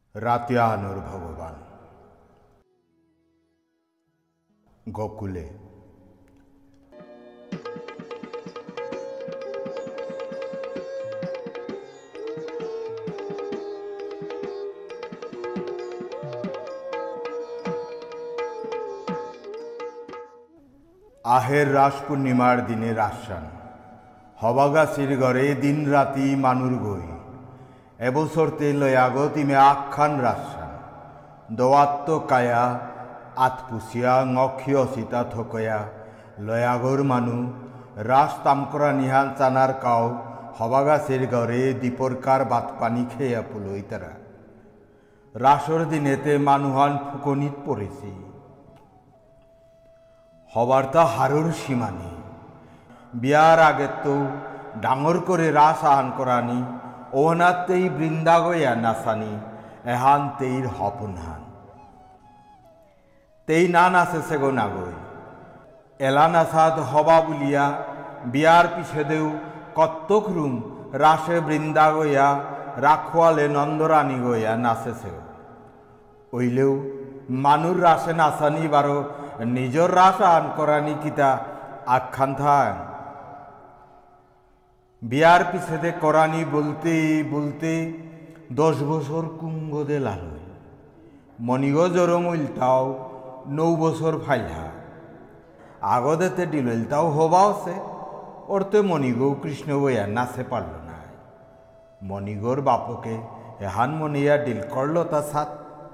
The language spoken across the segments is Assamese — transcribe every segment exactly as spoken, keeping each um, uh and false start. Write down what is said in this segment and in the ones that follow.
রাতিয়ানুর ভগবান গোকুলে আহের রাস পূর্ণিমার দিনে রাসান হবাগাছির ঘরে দিন রাতি মানুর গই এবছরতে লয়াগত ইমে আখ্যান রাসান দোয়াত্ত কায়া আতপুসিয়া ngক্ষিয় সীতা থকয়া লয়াগর মানু রাস তামকরা নিহান চানার কাও হবাগাছির ঘরে দীপরকার বাত পানি খেয়া পুলই তারা রাসর দিনেতে মানুহান ফুকনিত পড়েছি হবার তা হারুর সীমানি বিয়ার আগে তো ডাঙর করে রাস আহান করানি ওহনাতেই বৃন্দাগয়া নাসানি এহান তেইর হপনহান তেই না নাচে সেগো নাগই এলা নাসাদ হবা বুলিয়া বিয়ার পিছে দেও কত্তক রুম রাসে বৃন্দাগয়া রাখোয়ালে নন্দরানী গয়া নাচে সেগো ওইলেও মানুর রাসে নাচানি বারো নিজর রাস আন করানি কিতা আখ্যান থান বিয়ার পিছেতে করানি বলতে বলতে দশ বছর কুঙ্গ দে লালই মণিগ জরম উল্টাও নৌ বছর ফাইলা আগদেতে ডিলইলটাও হবাওছে ওরতে মণিগৌ কৃষ্ণ বইয়া নাচে পারল না মণিগর বাপকে এহান মনিয়া ডিল করল তা সাত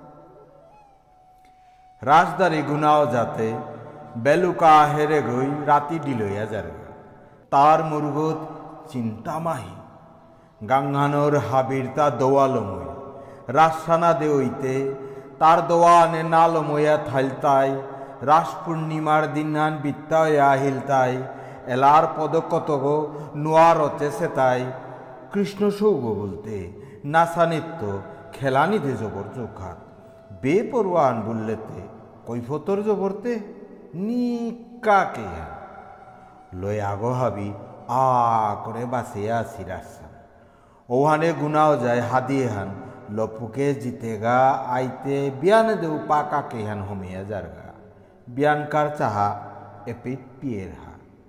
রাজদারি গুনাও যাতে বেলুকা হেরে গই রাতি ডিলইয়া যার তার মুরগত চিন্তা মাহি গাঙ্গানোর হাবির তা দোয়ালময় রাসানা দেওইতে তার দোয়ানে নালময়া থাইলতাই রাস পূর্ণিমার দিনান বিত্তায়া হিলতাই এলার পদকতগ নোয়ারতে সেতাই কৃষ্ণ সৌগ বলতে নাসানিত্য খেলানিতে জবর চোখাত বেপরোয়ান বললেতে কৈফতর জবরতে নিকাকে লয় আগো হাবি আ করে বাসিয়া সিরাসান ওহানে গুনাও যায় হাদিয়ে হান লপুকে জিতেগা আইতে বিয়ানে দেউ পাকাকে হান হমিয়া যারগা বিয়ানকার চাহা এপিট পিয়ের হা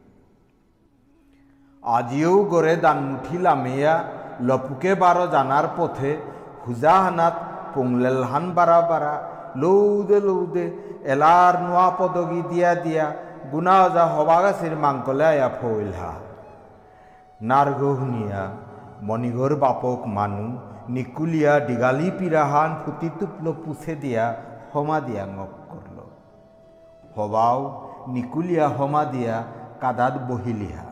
আজিও গড়ে দানমুঠি লামেয়া লপুকে বারো জানার পথে হুজা হানাত পুংলেল হান বারা বারা লৌদে লৌদে এলার নোয়া পদগি দিয়া দিয়া গুনাও যা হবাগাছির মাংকলে আয়া ফইলহা নারগহুনিয়া মণিগর বাপক মানু নিকুলিয়া ডিগালি পিরাহান ফুটি তুপলো পুছে দিয়া হমা দিয়া ngক করল হবাও নিকুলিয়া হমা দিয়া কাদাত বহিলিহা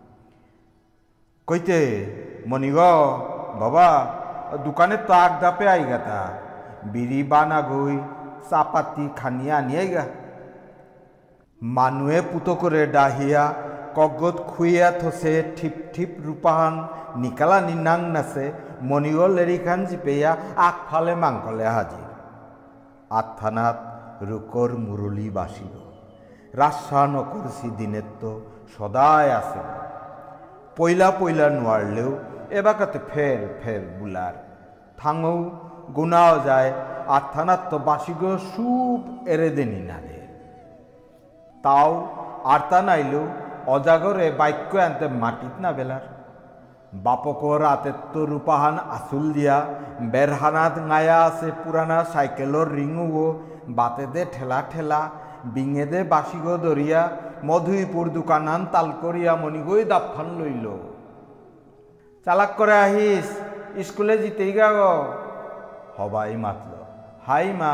কইতে মণিগ বাবা দোকানে তো আগ দাপে আইগাতা বিড়ি বানা গই চাপাতি খানিয়া আনিয়াইগা মানুয়ে পুতো করে ডাহিয়া কগত খুইয়া থসে ঠিপ ঠিপ রূপাহান নিকালা নিনাং নাচে মণিগল এরিখান জিপেয়া আগফালে মাংকলে হাজির আত্থানাত রুকর মুরলি বাসিল রাস্সা নকরছি দিনের তো সদায় আছে পয়লা পয়লা নোয়ারলেও এবাকাতে ফের ফের বুলার থাঙও গুনাও যায় আত্থানাত তো বাসিগ সুপ এরে দেনি না দে তাও আর্তা নাইলেও অজাগরে বাক্য আনতে মাটিত না বেলার বাপক রাতের তো রূপাহান আসুল দিয়া বেরহানাত গায়া আছে পুরানা সাইকেলর রিঙও বাতেদে ঠেলা ঠেলা বিঙেদে বাসিগ দরিয়া মধুইপুর দোকানান তাল করিয়া মণিগই দাপখান লইল চালাক করে আহিস স্কুলে জিতেই গা গ হবাই মাতল হাই মা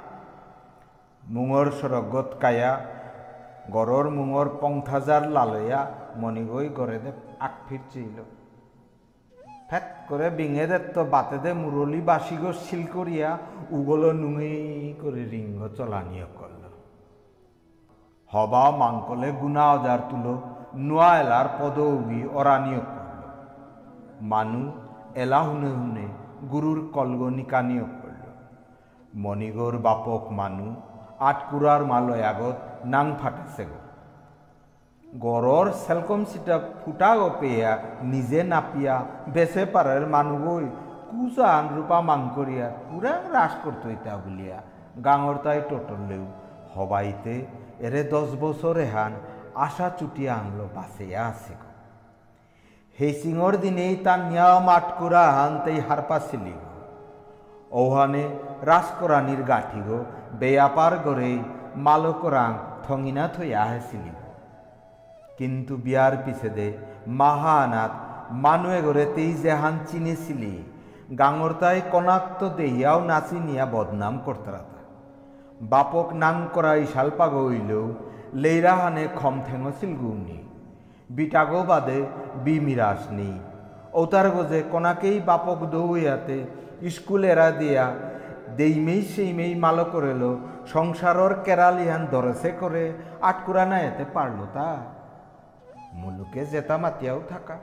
মুঙর সরগত কায়া গড়র মুঙর পংথাজার লালইয়া মণিগই গড়ে দে আগ ফিরছিল ফ্যাট করে বিঙে দে তো বাতে দে মুরলি বাসিগ শিল করিয়া উগল নুঙি করে রিঙ্গ চলানিয় করল হবা মাংকলে গুনা অজার তুলো নোয়া এলার পদৌগি অরানিয় করল মানু এলা হুনে হুনে গুরুর কলগ নিকানিয় করল মণিগর বাপক মানু আটকুরার মালয় আগত নাং ফাটাছে গো গড়র সেলকম সিটা ফুটা পেয়া নিজে নাপিয়া বেসে পারের মানুষ কুচান রূপা মাংকরিয়া কুরাং রাস করতো ইতা বলিয়া গাঙর তাই টোটলেও হবাইতে এরে দশ বছর এহান আশা চুটিয়া আনলো বাঁচিয়া আছে সেই সিঙর দিনেই তার নিয়া মাঠ করা হানতেই হারপা ছিলি ওহানে রাসকরানির গাঠি গো বেয়াপার গড়েই মালকরাং থঙিনা থইয়া হেছিলি কিন্তু বিয়ার পিছে দে মাহানাত মানুয়ে গড়ে তেই যেহান চিনেছিলি গাঙর তাই কনাক্ত দেহিয়াও নাচি নিয়া বদনাম করতারাতা বাপক নাং করা ইশালপা গইলেও লেইরাহানে খম ঠেঙছিল গুনি বিটাগো বাদে বিমিরাস নেই ওতার গজে কনাকেই বাপক দৌয়াতে স্কুল এরা দিয়া দেইমেই সেইমেই মালো করেলো সংসারর কেরালিহান দরসে করে আটকুরা না এতে পারলো তা মুলুকে জেতা মাতিয়াও থাকা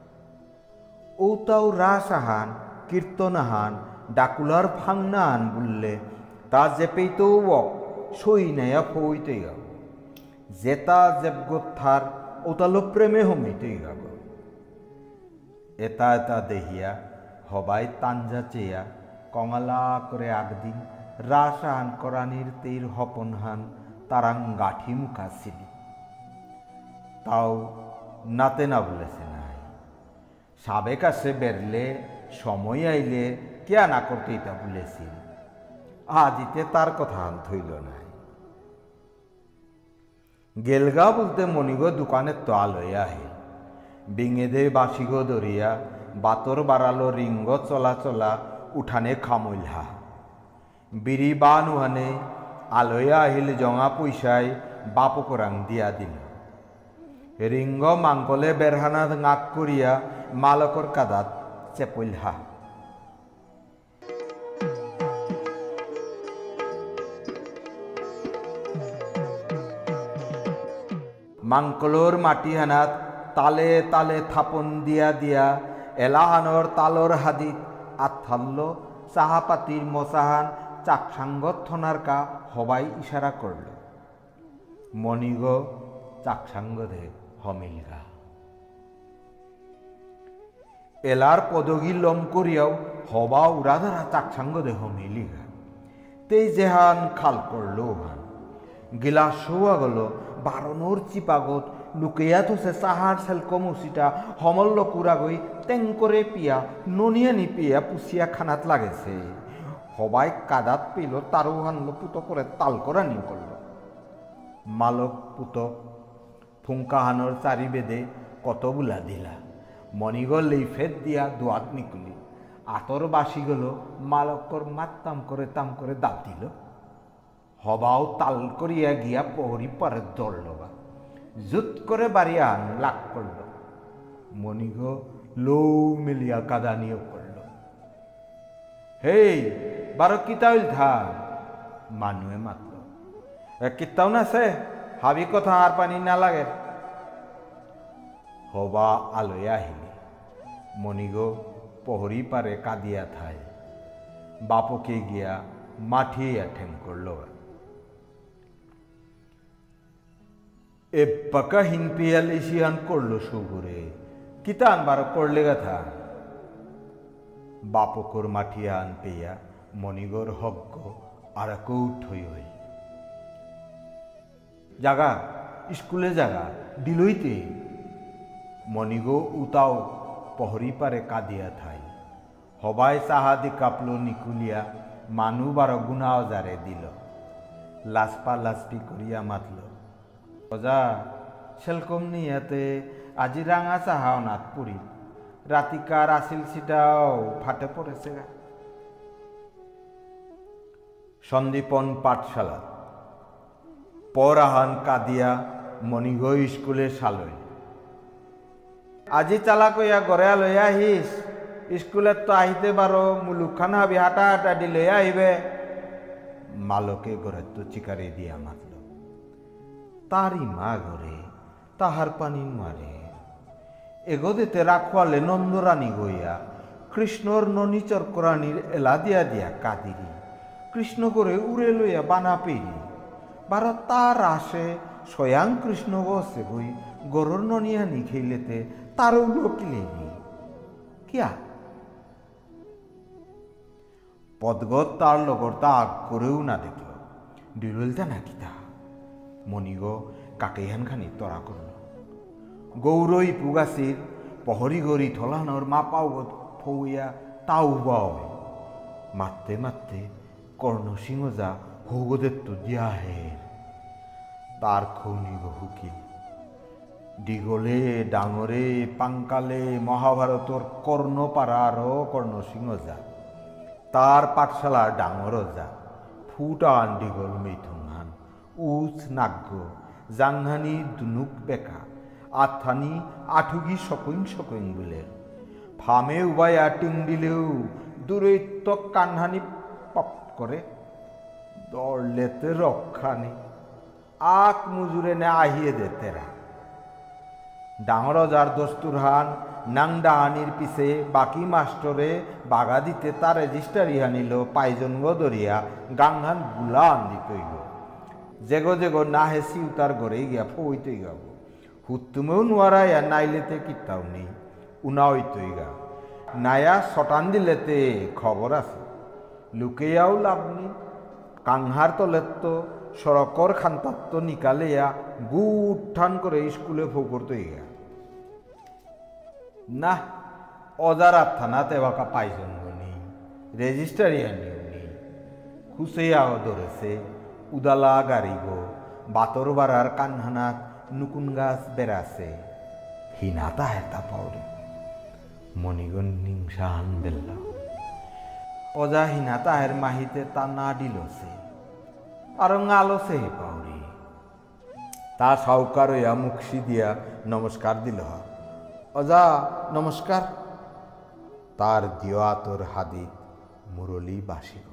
ওতাও রাস আহান কীর্তন আহান ডাকুলার ফাংনা আন বললে তা জেপেইতো ওক সই নেয়া ফইতেই গাব জেতা জেবগোত্থার ওতালো প্রেমে হমিতেই গাব এটা এটা দেহিয়া হবাই তাঞ্জা চেয়া কঙালা করে আগদিন রাস আহান করানির তেইর হপন হান তারাং গাঠি মুখা ছিলি তাও নাতে না বলেছে নাই সাবেক আসে বেরলে সময় আইলে কেয়া না করতে এটা বলেছিল আজিতে তার কথা ধইল নাই গেলগা বলতে মনিগো দোকানের তো আলোয় আহিল বিঙেদে বাসিগো দরিয়া বাতর বাড়ালো রিঙ্গ চলা চলা উঠানে খামইলহা বিড়ি বান উহানে আলোয় আহিল জঙা পয়সায় বাপকরাং দিয়া দিল রিঙ্গ মাংকলে বেরহানা গাক করিয়া মালকর কাদাত চেপইলহা মাংকলর মাটিহানাত তালে তালে থাপন দিয়া দিয়া এলাহানর তালর হাদিত আত্থাল্ল চাহাপাতির মশাহান চাকসাঙ্গত থনার কা হবাই ইশারা করল মনিগ চাকসাঙ্গ দে হমিলগা এলার পদগি লম করিয়াও হবা উড়াধারা চাকসাঙ্গ দে হমিলিগা তেই যেহান খাল করল হান গিলাস শোয়া গেল বারণর চিপাগত লুকেয়া থসে চাহার সেলকমুচিটা সমল্ল কুড়া গই টেং করে পিয়া ননিয়া নিপিয়া পুষিয়া খানাত লাগেছে হবাই কাদাত পেল তারও হানলো পুতো করে তাল করা নিয়ে করল মালক পুতক ফুঙ্কাহানোর চারি বেদে কত বুলা দিলা মনিগল লেইফেত দিয়া দোয়াত নিকুলি আতর বাসি গেল মালকর মাত্তাম করে তাম করে দাব দিল হবাও তাল করিয়া গিয়া পহরি পারে দৌড়ল বা জুত করে বাড়িয়া আন লাগ করল মনিগ লৌ মেলিয়া কাদা নিয়ে পড়ল হেই বারো কিতাইল থা মানুয়ে মাতল কিতাও না সে হাবি কথা আর পানি না লাগে হবা আলোয় আহিলি মনিগ পহরি পারে কাঁদিয়া থায় বাপকে গিয়া মাঠিয়া ঠেং করল এ পাকা হিনপিয়াল ইসিহান করলো সুগুরে কিতান বার করলে গাথা বাপকর মাঠিয়া আন পেয়া মনিগর হজ্ঞ আর কৌঠ হই হই জাগা স্কুলে জাগা দিলইতে মনিগো উতাও পহরি পারে কাঁদিয়া থাই হবাই চাহাদি কাপলো নিকুলিয়া মানু বার গুনাও জারে দিল লাসপা লাসপি করিয়া মাতল রজা সেলকম নিয়াতে আজি রাঙা চাহাও নাথ পুরি রাতিকার আসিল সিটাও ফাটে পড়েছে গা সন্দীপন পাঠশালা পরাহান কাদিয়া মনিগ স্কুলে সালই আজি চালা কইয়া গড়ে লইয়া আহিস স্কুলে তো আহিতে বারো মুলুকখান হাবি হাঁটা হাঁটা দি লইয়া আহিবে মালকে গড়ে তো চিকারে দিয়া মাতল তারি মা ঘরে তাহার পানি মারে এগোদেতে রাখোয়ালে নন্দরানী গইয়া কৃষ্ণর ননিচর কোরানির এলা দিয়া দিয়া কাদিরি কৃষ্ণ করে উড়ে লইয়া বানা পেরি বারো তার আসে স্বয়ং কৃষ্ণ বসে বই গরুর ননিয়া নিখেলেতে তারও লোকিলেনি কিয়া পদগত তার লগর তা আগ করেও না দেখল ডিলতা নাকি তা মনিগ কাকেইহান খানি তরা করল গৌরই পুগাছির পহরি গড়ি থলানোর মা পাওগত ফৌয়া তাও বাও মারতে মারতে কর্ণসিংহ যা হৌগদের তো দিয়া হের তার খৌনিগ হুকিল দিগলে ডাঙরে পাঙ্কালে মহাভারতর কর্ণপাড়ার কর্ণসিংহ যা তার পাঠশালার ডাঙর যা ফুটান দিগল মেথুনহান উচ নাগ্য জাংহানি দুনুক বেকা আথানি আঠুগি সকইং সকইং বলে ফামে উবায়া টিং দিলেও দূরে তো কানহানি পপ করে দৌড়লেতে রক্ষানি আক মুজুরে নে আহিয়ে দে তেরা ডাঙর যার দস্তুর হান নাং ডাহানির পিছে বাকি মাস্টরে বাগা দিতে তার রেজিস্টার ইহানিল পাইজনগ দরিয়া গাংহান গুলা আন্দি তৈগ যেগো যেগো না হেসি উতার ঘরে গিয়া ফইতই গাব হুত্তুমেও নোয়ারাইয়া নাইলেতে কিতাও নেই উনাওইতই গা নায়া শটান দিলেতে খবর আছে লুকেয়াও লাভ নেই কাংহার তলের তো সড়কর খান্তাত্ত নিকালেয়া গু উত্থান করে স্কুলে ফোকরতই গা না অজারা থানাতে বাকা পাইজন নেই রেজিস্টারিয়া নেই খুশেয়াও ধরেছে উদালা গাড়ি গো বাতর বাড়ার কানহানাত নুকুন গাছ বেড়াছে হিনাতা হেতা পাওরে মনিগন নিংসা হান বেল্লা অজা হিনাতা হের মাহিতে তা না দিলছে আর আলোছে হে পাওরে তা সাউকার হইয়া মুখি দিয়া নমস্কার দিল অজা নমস্কার তার দিয়া তোর হাদিত মুরলী বাসিগ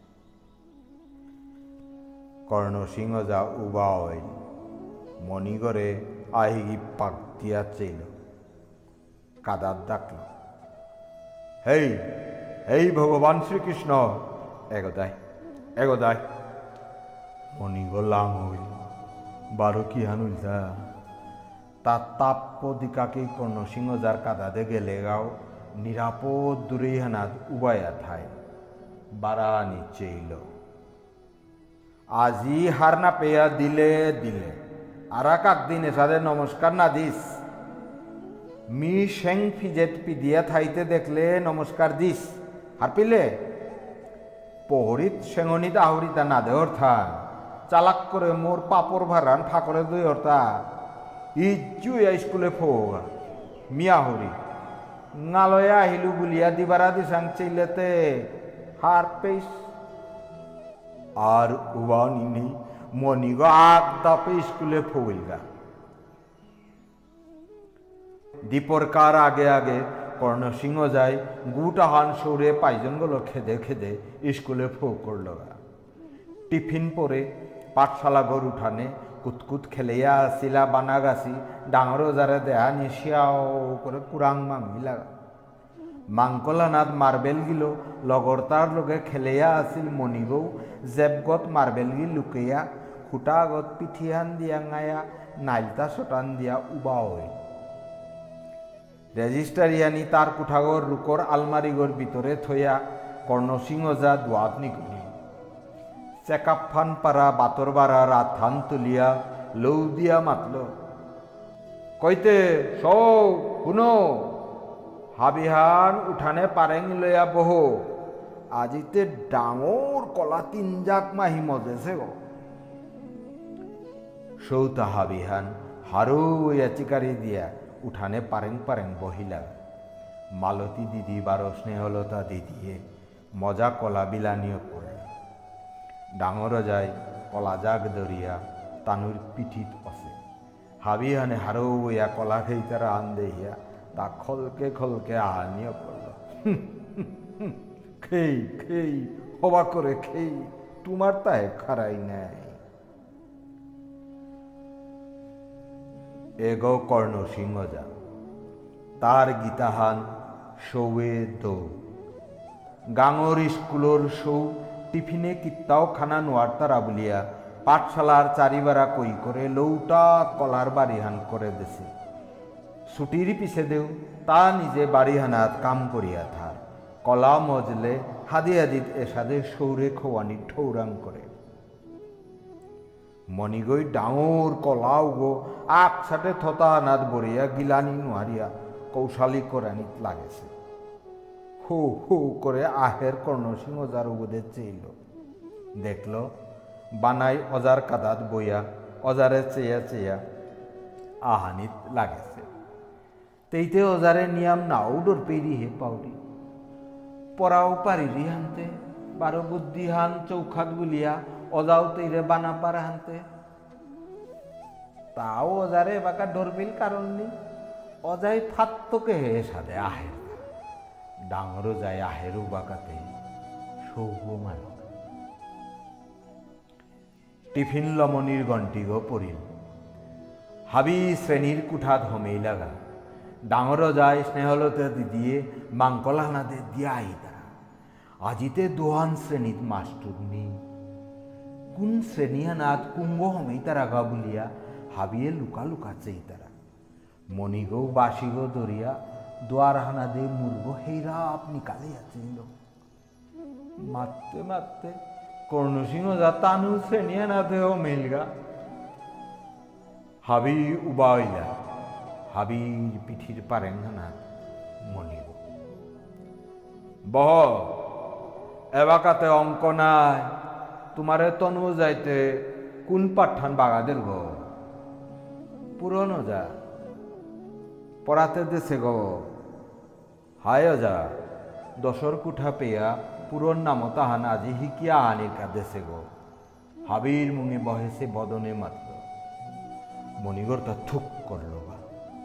কর্ণসিংহ যা উবা হইল মণিগড়ে আহিগি পাক দিয়া চাইল কাদার ডাকল হেই হেই ভগবান শ্রীকৃষ্ণ এগোদায় এগোদায় মণিগ লাং হইল বারো কি হানুল যা তার তাপ্য দিকাকেই কর্ণসিংহ যার কাদাদে গেলে গাও নিরাপদ দূরে হানাত উবায়া থায় বারা নিচেইল আজি হার না পেয়া দিলে দিলে আর এক দিন এসাদের নমস্কার না দিস মি সেং ফিজেট পিদিয়া থাইতে দেখলে নমস্কার দিস হার পিলে পহরিত সেঙনিত আহরিতা না দে অর্থা চালাক করে মোর পাপড় ভারান ফাঁকরে দুই অর্থা ইজ্জু স্কুলে ফোগা মিয়া হরি নালয়া আহিলু বুলিয়া দিবারা দিসাং চিলেতে হার পেস আর উবানি মনিগ আগ দাপে স্কুলে ফোগা দীপরকার আগে আগে কর্ণসিংহ যায় গুটাহান সৌরে পাইজনগুলো খেদে খেদে স্কুলে ফো করল টিফিন পরে পাঠশালা ঘর উঠানে কুতকুত খেলেয়া আসিলা বানাগাছি ডাঙর যারে দেহা নিশিয়াও করে কুরাং মামি লাগা মাংকলানাথ মার্বেল গিলো লগর তার লগে খেলেয়া আসিল মনিগৌ জেবগত মার্বেল গি লুকেয়া খুটাগত পিঠিহান দিয়া গায়া নাইলতা শটান দিয়া উবা হই রেজিস্টারিয়ানি তার কুঠাগর রুকর আলমারিগর ভিতরে থইয়া কর্ণসিংহ যা দোয়াত নিকলি চেকআপ ফান পারা বাতর বাড়া রাত থান তুলিয়া লৌ দিয়া মাতল কইতে সৌ শুনো হাবিহান উঠানে পারেং লইয়া বহ আজিতে ডাঙর কলা তিন জাক মাহি মজেছে গো সৌতা হাবিহান হারো চিকারি দিয়া উঠানে পারেং পারেং বহিলা মালতী দিদি বারো স্নেহলতা দিদিয়ে মজা কলা বিলানিও করে ডাঙর যায় কলা জাগ দরিয়া তানুর পিঠিত আছে হাবিহানে হারো ইয়া কলা খেই তারা আন দেহিয়া তা খলকে খলকে আহানিও করল খেই খেই হবা করে খেই তোমার তাই খারাই নাই এগো কর্ণসিংহ যা তার গীতাহান সৌয়ে দৌ গাঙর স্কুলর সৌ টিফিনে কিত্তাও খানা নোয়ার তারা বলিয়া পাঠশালার চারিবারা কই করে লৌটা কলার বাড়িহান করে দেছে ছুটির পিছে দেও তা নিজে বাড়িহানাত কাম করিয়া থার কলা মজলে হাদি হাদিত এসাদে সৌরে খোয়ানি ঠৌরাং করে মণিগৈ ডাঙর কলাও গো আকসাটে থতা নাদ বরিয়া গিলানি নোয়ারিয়া কৌশালী করানিত লাগেছে হু হু করে আহের কর্ণসিংহ যার উবদে চেইল দেখল বানাই অজার কাদাত বইয়া অজারে চেয়া চেয়া আহানিত লাগেছে তেইতে অজারে নিয়াম নাও ডোর পেরি হে পাউরি পরাও পারিরি হানতে বারো বুদ্ধি হান চৌখাত গুলিয়া অজাও তেইরে বানা পারা হানতে তাও অজারে বাকা ডরবিল কারণ নেই অজাই ফাত্তকে হে সাদে আহের ডাঙরও যায় আহেরও বাকাতে সৌগ মানক টিফিন লমনির গণ্টিগ পড়িল হাবি শ্রেণীর কুঠাত হমেই লাগা ডাঙরও যায় স্নেহলতে দিয়ে মাংকলানাতে দিয়া আইতা আজিতে দোহান শ্রেণীত মাস্টুর নেই কোন শ্রেণীহানাত কুম্ভ হমেই তারা গা বলিয়া হাবিয়ে লুকা লুকা চেই তারা মণিগৌ বাসিগো দরিয়া দোয়ার হানা দে মুরগো হেরা আপনি কালে আছেন মারতে মারতে কর্ণসিংহ যা তানু শ্রেণীহানাতে হমেইলগা হাবি উবাইলা হাবির পিঠির পারেঙ্গানা মণিগো বহ এবাকাতে অঙ্ক নাই তোমারে তনু যাইতে কোন পাঠান বাগাদের গো পুরনো যা পড়াতে দেশে গো হায় যা দশর কুঠা পেয়া পুরন নাম তাহান আজি হিকিয়া আনির কা দেশে গো হাবির মুঙে বহেছে বদনে মাত্র মণিগর তা থুক করল বা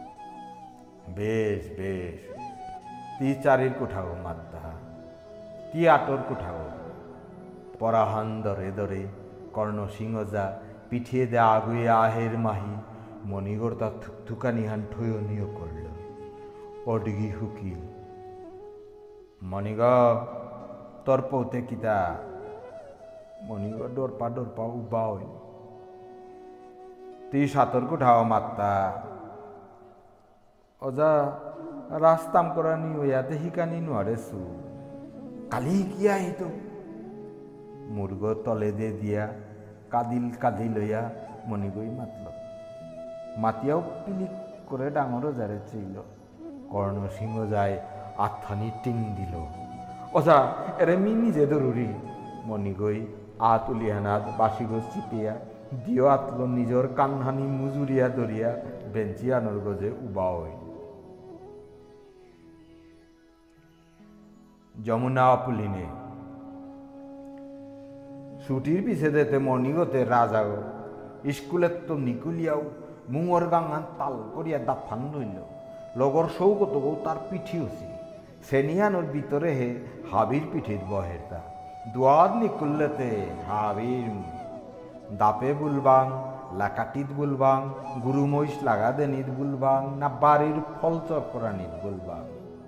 বেশ বেশ তি চারির কুঠাও মাত্তা তি আটর কুঠাও পরাহান দরে দরে কর্ণসিংহ যা পিঠিয়ে দে আগুয়ে আহের মাহি মণিগর তা থুকথুকা নিহান ঠয়নীয় করল অডিগি হুকিল মণিগ তোর পৌতে কিতা মণিগ ডরপা ডরপা উবা হইল তুই সাতর কুঠাও মাত্তা অজা রাস্তাম করা নি ওয়াতে হিকানি নোয়ারেছু কালি হিকিয়া আহিত মুরগ তলে দে দিয়া কাদিল কাঁদি লইয়া মণিগই মাতল মাতিয়াও পিলিক করে ডাঙর যারে চেইল কর্ণসিংহ যায় আথানি টিং দিল ওজা এরে মি নিজে দরুরি মণিগই আ তুলিহানাত বাসিগো চিপিয়া দিও আতল নিজর কানহানি মুজুরিয়া দরিয়া বেঞ্চি আনর গজে উবা হই যমুনা অপুলিনে ছুটির পিছে দেতে মণিগতে রাজা স্কুলের তো নিকুলিয়াও মুঙর গাঙান তাল করিয়া দাফান রইল লগর সৌগত তার পিঠি হসি শ্রেণিয়ানোর ভিতরে হে হাবির পিঠিত বহের তা দুয়ার নিকুল্লেতে হাবির দাপে বুলবাং লাকাটিত বুলবাং গুরু মহিষ লাগা দেনিত বুলবাং না বাড়ির ফল চক্রানিত বুলবাং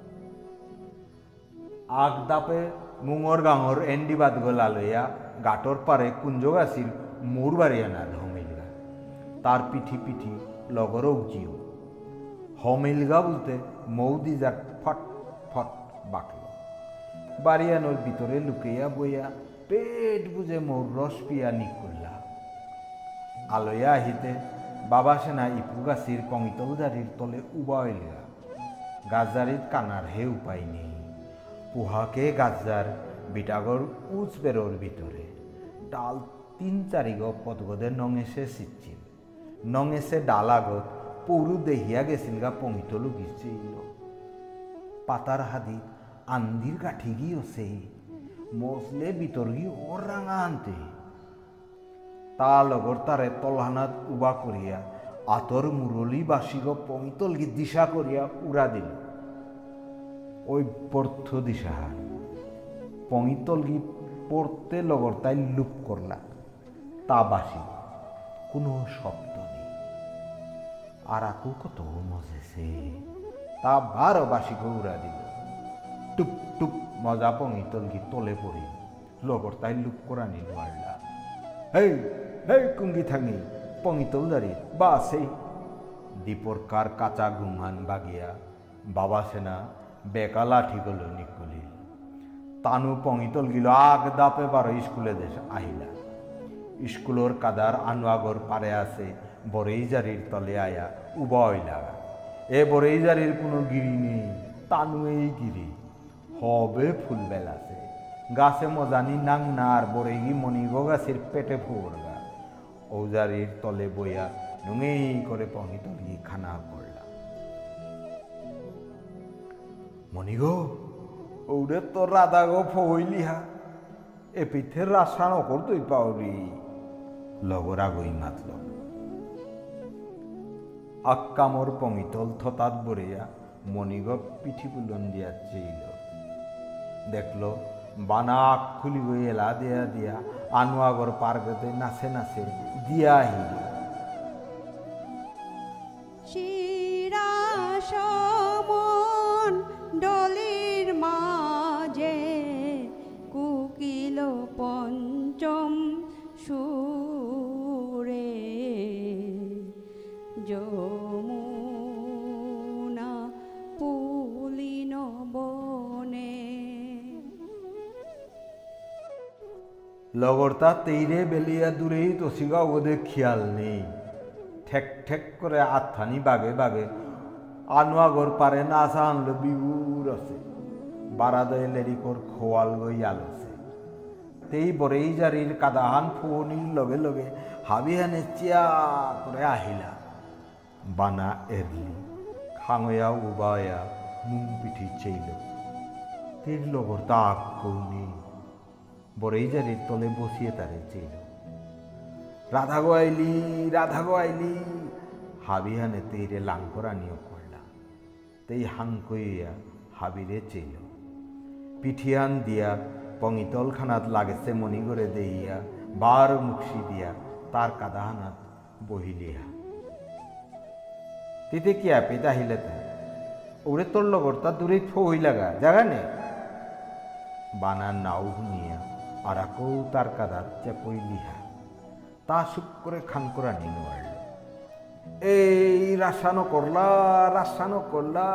আগ দাপে মুঙর গাঙর এন্ডিবাদ গলা লইয়া গাটর পারে কুঞ্জগাছির মোর বাড়িয়ানা হমিলগা তার পিঠি পিঠি লগর উজিও হমিলগা বলতে মৌদি যাক ফট ফট বাকল বাড়িয়ানোর ভিতরে লুকিয়া বইয়া পেট বুঝে মৌর রস পিয়া নিকুল্লা আলয়া আহিতে বাবা সেনা ইপু গাছির পঙিতলজারির তলে উবাইলগা গাছজারিত কানার হে উপায় নেই পুহাকে গাছজার বিটাগর উচ বেরোর ভিতরে ডাল তিন চারিগ পদগদের নঙেসে সিচ্ছিল নঙেসে ডাল আগত পৌরু দেহিয়া গেছিল গা পঙিত লুকিছিল পাতার হাদি আন্দির কাঠি গিয়েছে মসলে ভিতর গি ওর রাঙা আনতে তা লগর তারে তলহানাত উবা করিয়া আতর মুরলি বাসিগ পঙিতল গি দিশা করিয়া উড়া দিল ওই পর্থ দিশাহার পঙিতল গি পড়তে লগর তাই লুপ করলা তা বাসি কোনো শব্দ নেই আর আকু কত মজেছে তা বারো বাসি উড়া দিল টুপ টুপ মজা পঙিতল গি তলে পড়ি লগর তাই লুপ করা নি নোয়ারলা হেই হেই কুঙ্গি থাঙি পঙিতল দাঁড়ি বা সেই দীপর কার কাঁচা ঘুমহান বাগিয়া বাবা সেনা বেকা লাঠি গল নিকলিল তানু পঙিতল গিল আগ দাপে বারো স্কুলে দেশ আহিলা স্কুলের কাদার আনোয়াগর পারে আছে বরেইজারির তলে আয়া উবা হইলা এ বরেইজারির কোনো গিরি নেই তানু এই গিরি হবে ফুল বেলাছে গাছে মজানি নাং নার বরেগি মনিগো গাছের পেটে ফুরগা ঔজারির তলে বইয়া নুঙেই করে পঙিতল গিয়ে খানা করলা মনিগো ওরে তোর রাধা গো ফইলিহা এ পিঠের রাস্তা নকর তুই পাওরি লগরা গই মাতল আক্কামর পঙিতল থতাত বরিয়া মনিগ পিঠি বুলন দিয়া চেইল দেখলো বানা আখ খুলি গই এলা দিয়া দিয়া আনোয়াগর পার্গতে নাচে নাচে দিয়া আহিল ডলির মাঝে কুকিল পঞ্চম সুরে যমুনা পুলিন বনে লগরতা তেইরে বেলিয়া দূরেই তসিগা ওদের খেয়াল নেই ঠেক ঠেক করে আত্মানি বাগে বাগে আনোয়াগর পারে নাচা আনলো বিবুর আছে বারাদয় লেরিকর খোয়াল গই আলোছে তেই বরেইজারির কাদাহান ফোনির লগে লগে হাবিহানে চিয়া করে আহিলা বানা এরলি খাঙয়া উবায়া মুং পিঠি চেইল তের লগর তাক কৌনি বরেইজারির তলে বসিয়ে তারে চেইল রাধা গো আইলি রাধা গো আইলি হাবিহানে তেইরে লাঙ্করা নিয়োগ করলা তেই হাঙ্কইয়া হাবিরে চেইল পিঠিয়ান দিয়া পঙিতল খানাত লাগেছে মণিগরে দেইয়া বার মুখি দিয়া তার কাদাহানাত বহিলিয়া তিতে কিয়া পেতা হিলে তা ওরে তোর লগর তা দূরে ফই লাগা জাগা নে বানার নাও শুনিয়া আর আকৌ তার কাদাত চেপই লিহা তা সুখ করে খান করা নিয়ে আনল এই রাসানো করলা রাসানো করলা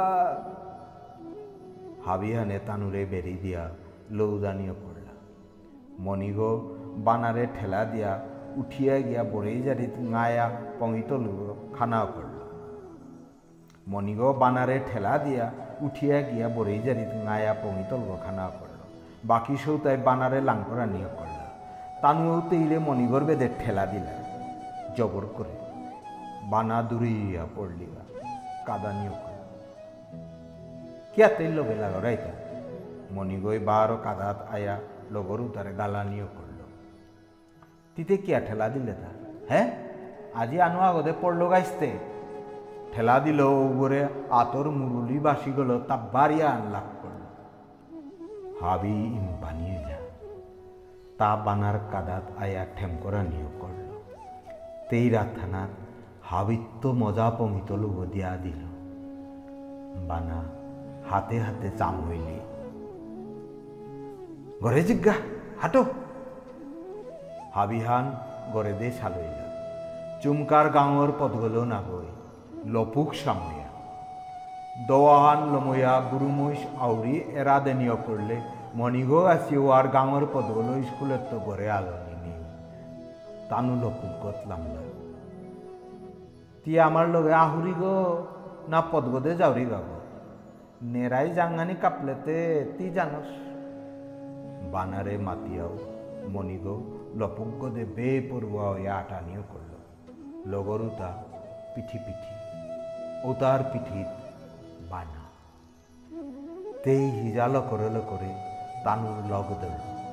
হাবিহানে তানুরে বেরি দিয়া লৌদানিও করলা মনিগো বানারে ঠেলা দিয়া উঠিয়া গিয়া বরেইজারিত গায়া পঙিতল খানা করল মনিগো বানারে ঠেলা দিয়া উঠিয়া গিয়া বরেইজারিত গায়া পঙিতল খানা করল বাকি সৌতায় বানারে লাঙ্করা নিয়ে করলা তানুও তেইরে মনিগর বেদে ঠেলা দিলা জবর করে বানা দূরিয়া পড়লিগা কাদা নিয়ে করল কিয়া তেল লগে লাগরাইতা মনিগই বারো কাদাত আয়া লগরু তারে গালা নিয়ে করল তিতে কিয়া ঠেলা দিলে তা হ্যাঁ আজি আনো আগতে পড়লো গাইতে ঠেলা দিল ওগরে আতর মুরুলি বাসি গেল তা বাড়িয়া আনলাভ করল হাবি ইম বানিয়ে যা তা বানার কাদাত আয়া ঠেম করা নিয়োগ করল তেই রাথানাত হাবিত্য মজা পঙিত লোক দিয়া দিল বানা হাতে হাতে চাম হইলি ঘরে জিজ্ঞা হাঁটো হাবিহান গড়ে দে সালইলা চুমকার গাঁৱৰ পদগলো নাগৈ লপুক সাময়া দোয়াহান লময়া গুরুমৈশ আউরি এরা দেনিয় করলে মণিগো আসিও আর গাঁৱৰ পদগলো স্কুলের তো ঘরে আলনি নি তানু লপুক গতলাম না তি আমার লগে আহুরি গো না পদগদে যাওরি গাবো নেরাই জাঙ্গানি কাপলেতে তি জানস বানারে মাতিয়াও মণিগো লপুক গদে বে পড়ুয়া হইয়া আটানিও করল লগরুতা পিঠি পিঠি ও তার পিঠিত বানা তেই হিজাল করল করে তানুর লগ দল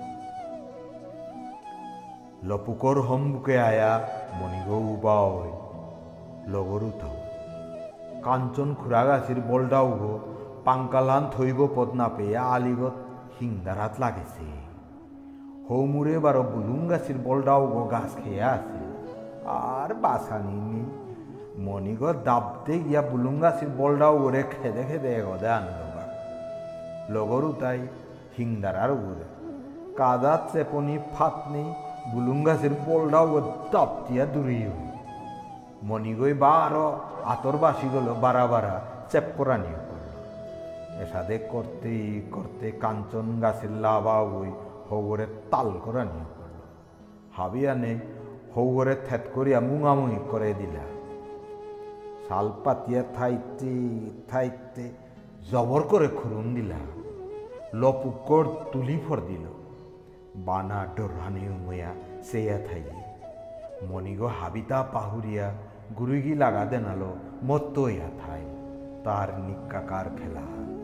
লপুকর হম্বুকে আয়া মণিগো উবা হয় লগরুতাও কাঞ্চন খুরাগাছির বলডাও গো পাঙ্কালান থইব পদ না পেয়ে আলিগত হিংদারাত লাগেছে হৌমুরে বারো বুলুম গাছির বলডাও গো গাছ খেয়ে আছে আর বাসানি নি মণিগ দাবতে গিয়া বুলুম গাছির বলডাও ওরে খেদে খেদে এগদে আনলবা লগরু তাই হিংদারার ওরে কাদাত চেপনি ফাত নেই বুলুম গাছির বলডাও দাবতিয়া দূরেই হই মণিগই বা আরো আতর বাসি গেল বারা বারা চেপ করা নিয়ে করল এসাদে করতে করতে কাঞ্চন গাছের লাভা ওই হৌরে তাল করা নিয়ে করল। হাবিয়ানে হৌরে থেত করিয়া মুঙামুঙি করে দিলা। শাল পাতিয়া থাইতে থাইতে জবর করে খুরুন দিলা। লপুকর তুলি ফর দিল। বানা ডরানি উময়া সেয়া থাইলি। মনিগো হাবিতা পাহুরিয়া গুরুগি লাগা দেনালো মত্ত ইয়া থাই। তার নিকাকার খেলা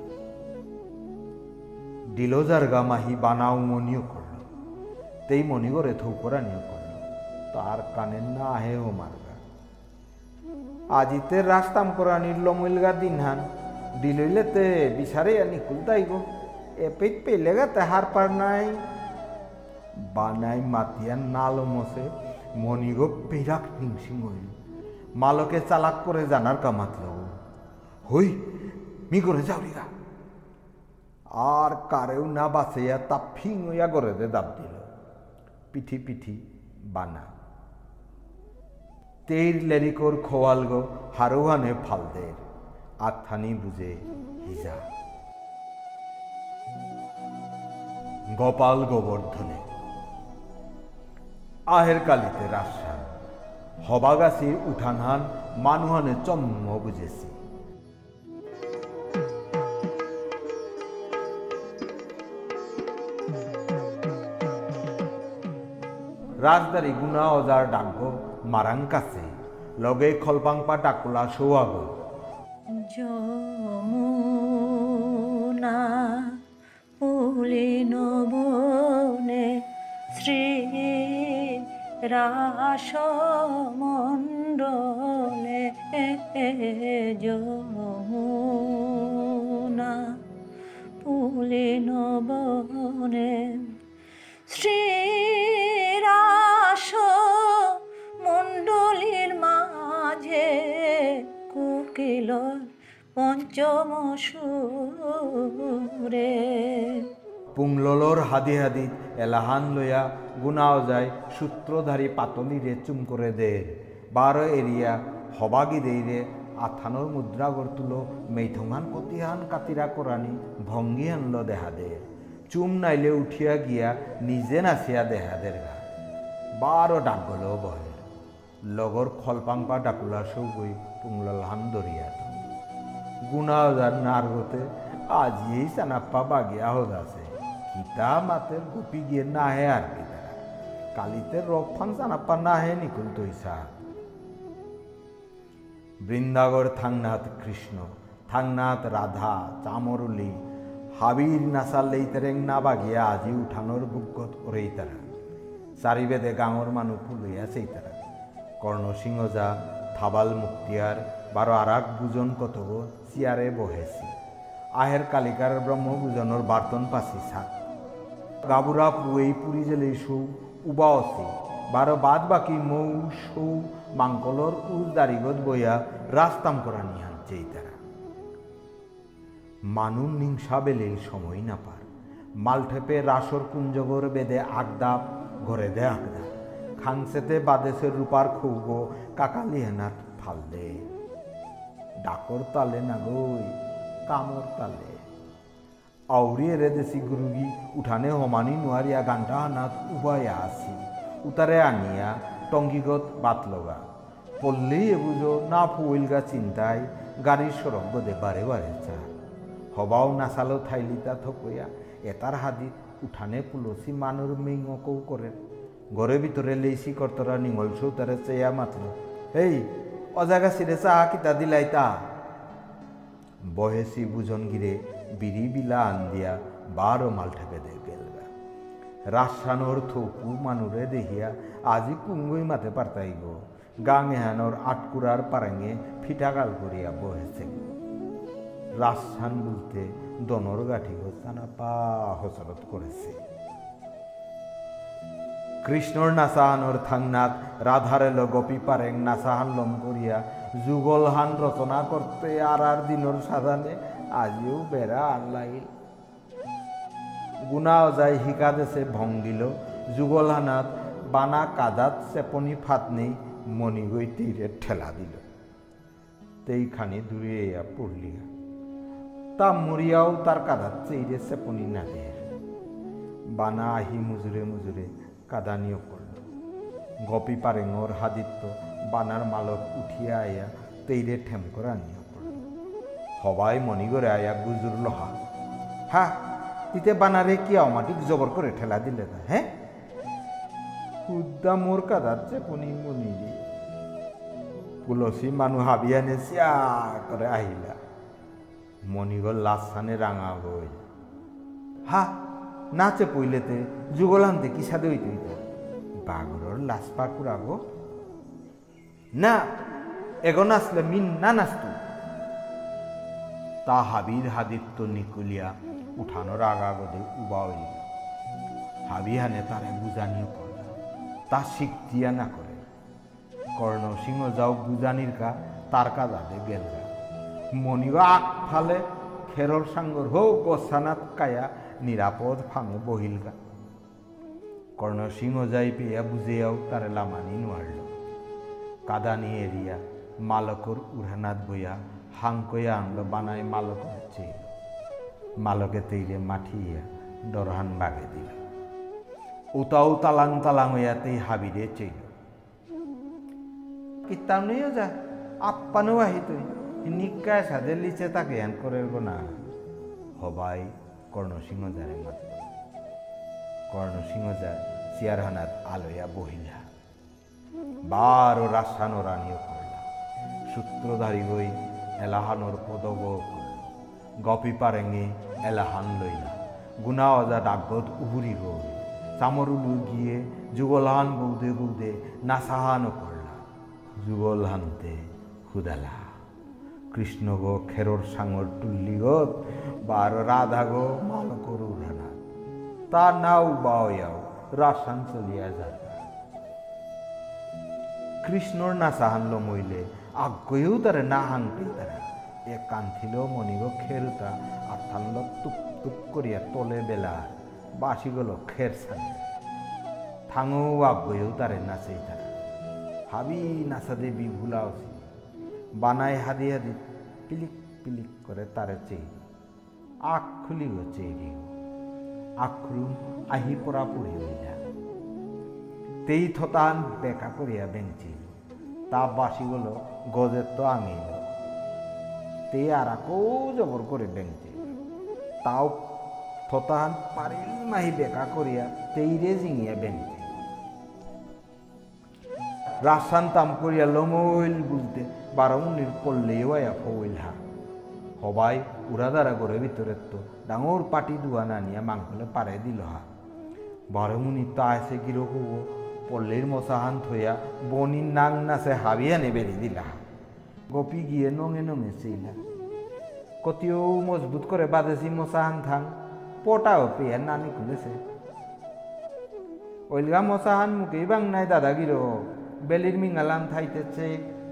দিল জারগা মাহি বানাও মনিও করল। তেই মনিগরে থৌকরা নিয়ে করল। তার কানে না হে ও মারগা। আজিতে রাস্তাম করা নির্ল মইলগা দিনহান দিলইলেতে বিচারে আনি কুলতাই গো এপেট পেলেগা তাহার পার নাই। বানাই মাতিয়া নালো মসে মনিগো পেরাক হিংসিং হইল। মালকে চালাক করে জানার কামাতল। হই মি করে যাওরিগা। আর কারেও না বাঁচাইয়া তা ফিং হইয়া গড়েতে দাব দিল। পিঠি পিঠি বানা তের লেরিকোর খোয়াল গো হারোহানে ফালদের আথানি বুঝে হিজা। গোপাল গোবর্ধনে আহের কালিতে রাসান হবাগাছির উঠানহান মানুহানে চম্ম বুঝেছি। রাজদারি গুনা অজার ডাঙ্গ মারাং কাছে লগে খলপাংপা ডাকুলা শোয়াগ। যমুনা পুলিন বনে শ্রী রাসমণ্ডলে যমুনা পুলিন বনে শ্রী মণ্ডলীর মাঝে কোকিল পঞ্চম সুরে। পুংললোর হাদি হাদি এলাহান লইয়া গুনাও যায় সূত্রধারী পাতলিরে চুম করে দে। বারো এরিয়া হবাগি দেইরে আথানোর মুদ্রা গড়তুলো মেইথমান কতিহান কাতিরা কোরানি ভঙ্গি আনলো দেহা দে। চুম নাইলে উঠিয়া গিয়া নিজে নাচিয়া দেহা দের গা। বারো ডাক গলো বহে লগর খলপাংপা ডাকুলা সৌগই পুংলালহান দরিয়া। গুনাও যার নারগতে আজিয়েই চানাপ্পা বাগিয়া হদ আছে। কিতা মাতের গুপি গিয়ে না হে আর কি তারা কালিতে রক ফাং চানাপ্পা না হে নিকুল তৈসা। বৃন্দাগর থাংনাথ কৃষ্ণ থাংনাথ রাধা চামরুলি হাবির নাসাল্লেই তেরেং না বাগিয়া আজি উঠানোর বুকগত করেই তারা। চারিবেদে গাঙর মানুষ ফুলইয়া সেই তারা। কর্ণসিংহজা থাবাল মুক্তিয়ার বারো আরাক বুজন কতগ চেয়ারে বহেছি। আহের কালিকার ব্রহ্ম বুজনের বার্তন পাশি সাত গাবুরা পুয়েই পুরী জেলে সৌ উবাওসি বারো বাদ বাকি মৌ সৌ মাংকলর উর দারিগত বইয়া রাস্তাম করা নিহানছেই তারা। মানুন নিংসা বেলে সময় না পার মালঠেপে রাসর কুঞ্জগর বেদে আগদাপ ঘরে দে আগদা খাংসেতে বাদেশের রূপার খুব কাকালি হেনাত ফাল দে। ডাকর তালে না গই কামর তালে আউরিয়ে রে দেশি গুরুগি উঠানে হমানি নোয়ারিয়া গান্ডা হানাত উবাইয়া আসি উতারে আনিয়া টঙ্গিগত বাত লগা পল্লেই এবুজো না ফুইলগা চিন্তায় গাড়ির সরঙ্গ দে বারে বারে চা হবাও নাচালো থাইলিতা থকইয়া এতার হাদিত উঠানে পুলসি মানুর মেঙকৌ করে ঘরের ভিতরে লেইসি কর্তরা নিঙল সৌতারে চেয়া মাতল এই অজাগা সিরে চা কিতা দিলাই তা। বহেসি বুজন গিরে বিড়ি বিলা আন দিয়া বারো মাল ঠেপে দে গেলগা। রাসানোর থপু মানুরে দেখিয়া আজি কুঙ্গুই মাতে পারতাই গো গাঙেহানোর আটকুরার পারাঙে ফিটাগাল করিয়া বহেছে। রাসান বলতে দনর গাঠি গো চানাপা হসরত করেছে। কৃষ্ণর নাচাহানোর থাংনাথ রাধার এলো গোপী পারেং নাচাহান লম করিয়া যুগলহান রচনা করতে আর আর দিনর সাজানে আজিও বেড়া আনলাইল। গুনাও যাই শিকা দেশে ভঙ্গিল যুগলহানাত বানা কাদাত চেপনি ফাত নেই মণিগৈ তীরে ঠেলা দিল। তেইখানি দূরে পড়লিয়া তা মরিয়াও তার কাদার চেইরে চেপনি না দে বানা আহি মুজুরে মুজুরে কাদানিও করল গপি পারেঙর হাদিত্য বানার মালক উঠিয়া আয়া তেইরে ঠেম করে নিয়ে করল সবাই মনি করে আয়া গুজুর লহা হা তিতে বানারে কি অমাটিক জবর করে ঠেলা দিলে তা হ্যাঁ খুদ্দা মোর কাদার চেপনি মনি পুলসী মানু হাবিয়ানে চিয়া করে আহিলা মনিগর লাসানে রাঙা হই হা নাচে পইলেতে যুগলান্তে কি সাদে হইতে হইতে বাগরর লাশ পাকুরা গো না এগো নাচলে মিন না নাচতু তা হাবির হাদিত্য নিকুলিয়া উঠানোর আগাগদে উবা হইল হাবিহানে তারে বুঝানিও করল তা শিখতিয়া না করে কর্ণ সিংহ যাও বুঝানির কা তার কাজাদে গেল মনিও আগ ফালে খেরর সাঙ্গর হোক গোসানাত কায়া নিরাপদ ফামে বহিলগা কর্ণ সিংহ যাই পেয়া বুঝেয়াও তারে লামানি নোয়ারল কাদানি এরিয়া মালকর উড়ানাত বইয়া হাঙ্কয়া আনলো বানায় মালকর চেয়ে মালকে তেইরে মাঠিয়া দরহান বাগে দিল উতাও তালাং তালাং হইয়াতেই হাবিরে চেইল কিতামনিও যা আপ্পানো আহি তুই নিকায় সাদের লিচে তাকে হ্যান করে না হবাই কর্ণসিংহ যারে মাত্র কর্ণসিংহ যা চেয়ারহানাত আলোয়া বহিলা বারো রাসানো রানিও করলা সূত্রধারী হই এলাহানোর পদব করল গপি পারেঙে এলাহান লইলা গুনা অজা ডাকগত উহুরি গই চামরুলু গিয়ে যুগলহান বৌদে বৌদে নাসাহানো করলা যুগলহানতে হুদালা কৃষ্ণ গো খেরর সাঙর টুল্লি গত বার রাধা গো মালকর উড়ানা তা নাও বাওয়াও রাসান চলিয়া যায় কৃষ্ণর নাচা হানলো মইলে আগ্গয়েও তারে না হাংতেই তারা এ কান্থিল মনিগ খেরুতা আর থানল টুপ টুপ করিয়া তলে বেলা বাসি গেল খের সানে থাঙও আগ্গয়েও তারে নাচেই তারা হাবি নাচা দেবী ভুলাওছি বানায় হাদি হাদি পিলিক পিলিক করে তারে চেয়ে আখ খুলিও চেয়ে আখরু আহি পরা পড়ি হইলা তেই থতান বেকা করিয়া বেঞ্চিল তা বাসি গেল গজের তো আঙিল তে আর আকো জবর করে বেঞ্চিল তাও থতান পারিল মাহি বেকা করিয়া তেইরে জিঙিয়া বেঞ্চিল রাসান তাম করিয়া লমইল বুঝতে বারমুনির পড়লেও আয়া ফইল হা সবাই উড়াদারা করে ভিতরে তো ডাঙর পাটি দুয়া না নিয়া মাংসলে পারে দিল হা বারমুনি তা এসে গিরো হবো পল্লীর মশাহান থইয়া বনির নাং নাচে হাবিয়ানে বেরি দিলা গপি গিয়ে নঙে নঙে চেইলা কতিও মজবুত করে বাঁধেছি মশাহান থাং পটাও পেয়ে নানি খুলেছে ওইলগা মশাহান মুখেই বাং নাই দাদাগিরো বেলির মিঙালাম থাইতেছে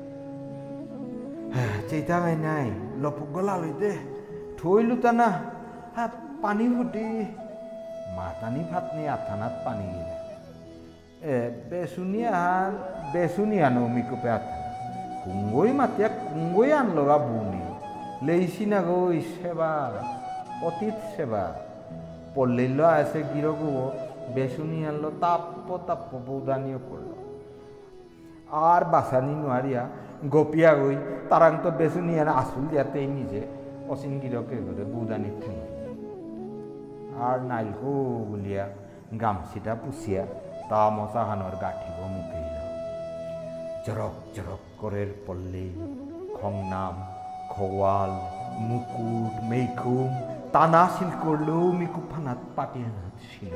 চেইতা গাই নাই লপক গলা লইতে থইলুতা না হ্যাঁ পানি ফুটি মাতানি ফাতনি আথানাত পানি গিলা এ বেসুনিয়া বেসুনিয়া নমিকুপে আথানা কুঙ্গই মাতিয়া কুঙ্গই আনলগা বুনি লেইছি না গই সেবা অতীত সেবা পল্লিল আছে গিরগু বেসুনি আনলো তাপ্প তাপ্প বৌদানিও করলো আর বাসানি নোয়ারিয়া গপিয়া গই তারাং তো বেসুনি আনা আসুল দিয়াতেই নিজে অসীম গিরকে করে বৌদানি ঠেঙ আর নাইলকো বলিয়া গামছিটা পুষিয়া তা মশাহানোর গাঠিব মুখে জরক জরক করে পল্লী খংনাম খোয়াল মুকুট মেঘুম টানা শিল করলেও মিকুফানাত পাটিয়ানাত ছিল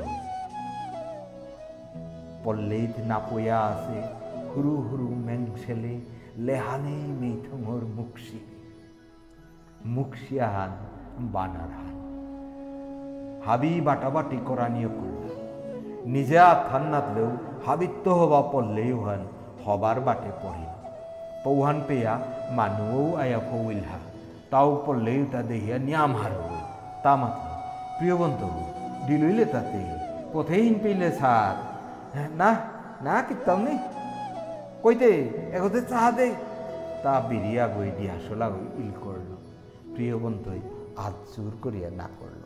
পল্লীত নাপয়া আছে হুরু হুরু মেং ছেলে লেহানেই মেথঙর মুখশি মুখশিয়াহান বানারহান হাবি বাটাবাটি করানিও করল নিজে আথান নাতলেও হাবিত্য হবা পড়লেও হান হবার বাটে পড়িল পৌহান পেয়া মানুও আয়া ফৌইলহা তাও পড়লেও তা দেহিয়া নিয়াম হার তা মাত্র প্রিয় বন্ধু দিলইলে তাতে পথেহীন পেলে সার না না কিতাম নেই কইতে এগোতে চাহা দে তা বিরিয়া গই দিয়া সোলা গই ইল করল প্রিয় বন্ধুই আজুর করিয়া না করল।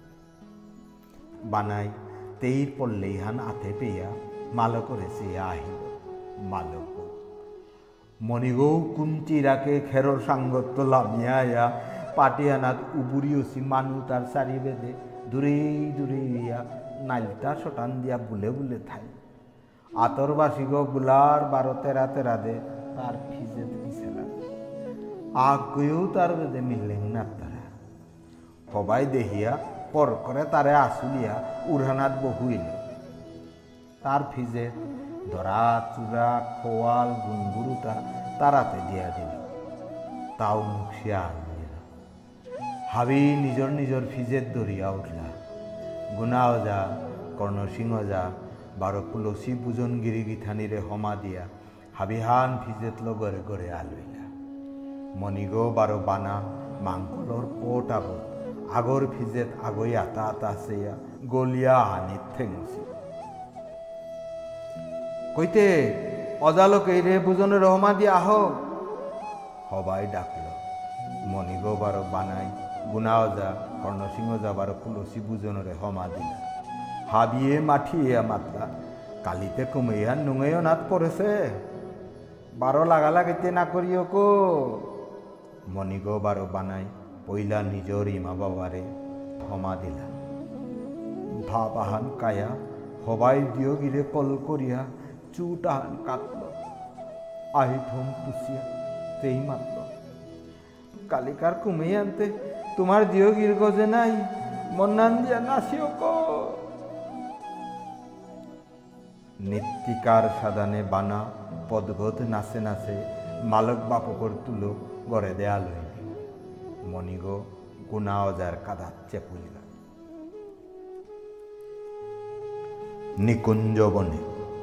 বানাই তেইর পল্লেহান আতে পেয়া মালো করে চেয়ে আহিল। মালক মণিগৌ কুঞ্চিরাকে খেরর সাঙ্গত্য লামিয়া পাটিয়ানাত উবুরিওসি মানু তার চারি বেদে দূরে দূরে ইয়া নাইলটা শটান দিয়া বুলে বুলে থাই। আতরবাসী গো বুলার বারো তেরা তেরা দে তার ফিজে দিছিলাম। আগ গয়েও তার বেদে মিলেন না তারা। সবাই দেহিয়া পর করে তারে আসুলিয়া উড়ানাত বহুইল। তার ফিজে ধরা চূড়া খোয়াল গুনগুরুতা তারাতে দিয়া দিল। তাও মুখিয়া আনলিল। হাবি নিজর নিজর ফিজের দরিয়া উঠলা। গুনা ওজা কর্ণসিংহ যা বারো পুলসী পূজন গিরি গিথানিরে হমা দিয়া হাবিহান ফিজেত লগরে গড়ে আলইলা। মণিগো বারো বানা মাংকলর পোট আগত আগর ফিজেত আগই আতা আতা সেয়া গলিয়া হানিত ঠেঙছি। কইতে অজালক এই রে বুজনের রহমা দিয়া আহ। সবাই ডাকল। মণিগো বারো বানাই গুনা অজা কর্ণসিংহ যা বারো পুলসী বুজনরে হমা দিলা। হাবিয়ে মাঠিয়ে মাতলা কালিতে কমাইয়া নুঙেও নাত পড়েছে। বারো লাগা লাগাইতে না করিও কো। মণিগো বারো বানাই পইলা নিজর ইমা বাবারে হমা দিলা। ভাবাহান কায়া সবাই দিও গিরে কল করিয়া চুটাহান কাটল। আহি থম পুষিয়া তেই মাতল কালিকার কুমে আনতে তোমার দিও গির গজে নাই মন্নান দিয়া নাসিও কো। নিত্যিকার সাদানে বানা পদগত নাচে নাচে মালক বাপকর তুলো গড়ে দেয়া লইল। মণিগো গুনা অজার কাদাত চেপুলিলা। নিকুঞ্জ বনে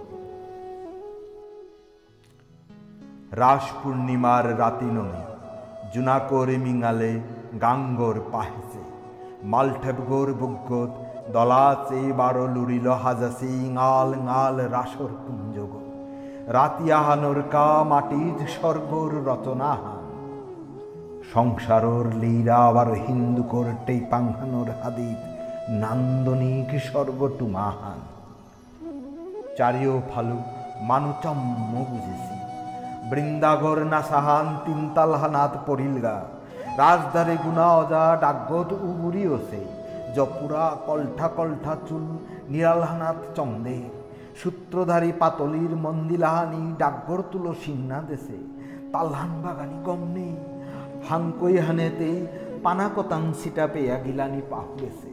রাস পূর্ণিমার রাতি নমি জুনাকরে মিঙালে গাঙ্গর পাহেছে মালঠেবগোর বুগ্গত দলাচে বারো লুড়িল হাজাসে ইঙাল ঙাল রাসর কুঞ্জগ রাতিয়াহানোর কা মাটির স্বর্গর রচনাহান সংসারর লীরা আবার হিন্দুকর টেপাংহানোর হাদিত নান্দনিক সর্বটুমাহান। চারিও ফালু মানুচম্ম বুঝেছি বৃন্দাগর নাসাহান তিনতালহানাত পড়িলগা রাজধারে গুনা অজা ডাকগত উবুরিওছে জপুরা কলঠা কলঠা চুল নিরালহানাত চন্দে সূত্রধারী পাতলির মন্দিলাহানি ডাকগর তুলো সিন্না দেশে তালহান বাগানি গমনে হাঙ্কই হানেতে পানা কতাং সিটা পেয়া গিলানি পাহুয়েছে।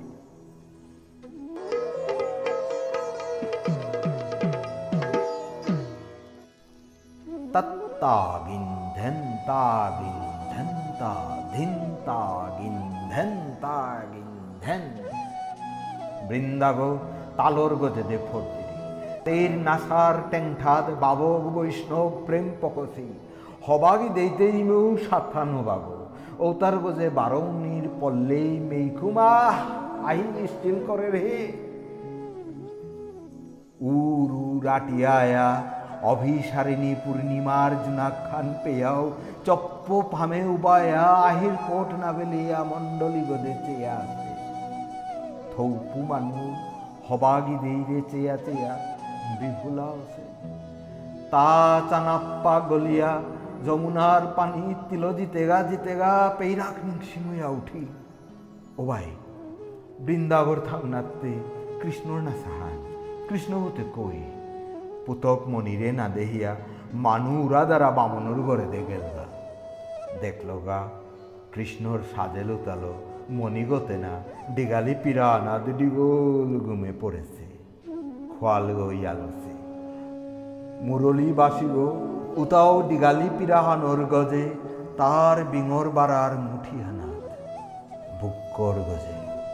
তত্তা গিন্ধেন তা গিন্ধেন তা ধিন তা গিন্ধেন তা গিন্ধেন বৃন্দাগো তালোর গজে দে ফোর্তি তের নাসার টেংঠাদ বাবক বৈষ্ণব প্রেম পকসি হবাগি দেইতেই মেউ সাথানো বাগো ও তার গজে বারৌনির পল্লে মেইকুমা আহিন স্টিল করে রে উরু রাটিয়ায়া অভিসারিণী পূর্ণিমার জুনাখান পেয়াও চপ্প ফামে উবায়া আহির কোট না বেলিয়া মন্ডলী গদে চেয়া আছে থৌপু মানু হবাগি দেইরে চেয়া চেয়া বিভুলা আছে তা চানাপ্পা গলিয়া যমুনার পানি তিল জিতেগা জিতেগা পেইরাক নিংসিময়া উঠি ও ভাই বৃন্দাবর থামনাতে কৃষ্ণর না সাহান কৃষ্ণ হতে কই পুতক মনিরে না দেহিয়া মানু উড়া দ্বারা বামনুর ঘরে দে গেলগা দেখল গা কৃষ্ণর সাজেলো তালো মণিগতে না ডিগালি পিরা না ডিগোল ঘুমে পড়েছে খোয়াল গো ইয়ালছে মুরলি বাসি গো উতাও ডিগালি পিরাহানোর গজে তার বিঙর বাড়ার মুঠি হানাত বুক্কর গজে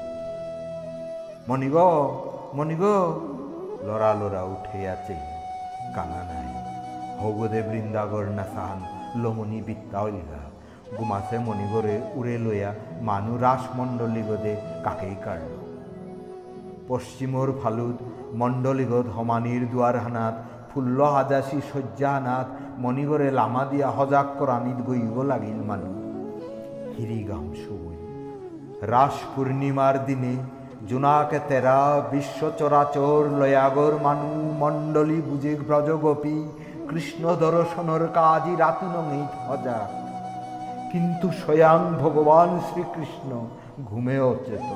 মণিগ মণিগ লড়া লড়া উঠে আছে কানা নাই হগদে বৃন্দাগর না সাহান লমনি বিত্তা হইলা গুমাসে মণিগরে উড়ে লইয়া মানু রাসমণ্ডলী গদে কাকেই কাড়ল পশ্চিমর ফালুদ মণ্ডলীগত হমানির দুয়ার হানাত ফুল্ল হাজাসি শয্যানাথ মণিগরে লামা দিয়া হজাক করানিত গইব লাগিল মানু হিরি গাম সবই রাস পূর্ণিমার দিনে জোনাকে তেরা বিশ্ব চরাচর লয়াগর মানু মণ্ডলী বুঝে ব্রজগোপী কৃষ্ণ দর্শনর কাজী রাতু নঙেই সজা, কিন্তু স্বয়ং ভগবান শ্রীকৃষ্ণ ঘুমে অচেত।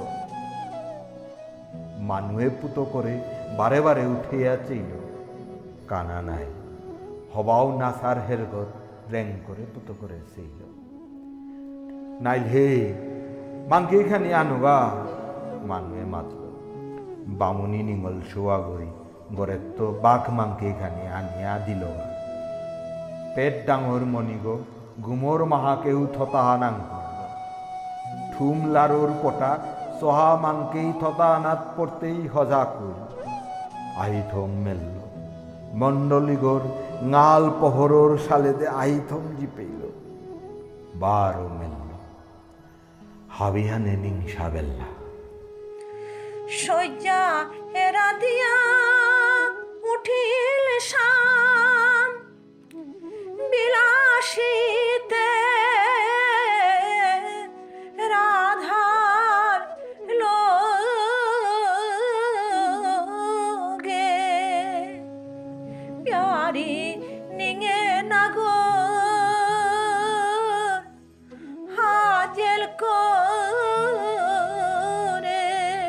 মানুয়ে পুত করে বারে বারে উঠিয়া চাইল, কানা নাই, হবাও নাসার হেরগত রেং করে পুত করে চাইল। নাইল হে মাংকে খানি আনুগা, মানুয়ে মাতল। বামুনি নিঙল শোয়া গই গড়ের তো বাঘ মাংকে খানি আনিয়া দিল। পেট ডাঙর মণিগ গুমর মাহাকেও থতা নাং করল। ঠুম লারুর পটা সহা মাংকেই থতা আনাত পড়তেই হজা কই আহিথম মেলল। মণ্ডলীগর গাল পহরর সালেদে আহিথম জিপেইল, বারো মেলল। হাবিহানে নিংসা বেল্লা শয্যা হেরা দিয়া উঠিল শাম, বিলাসিতে রাধার লোগে প্যারি নিঙে নাগর হাজেল করে,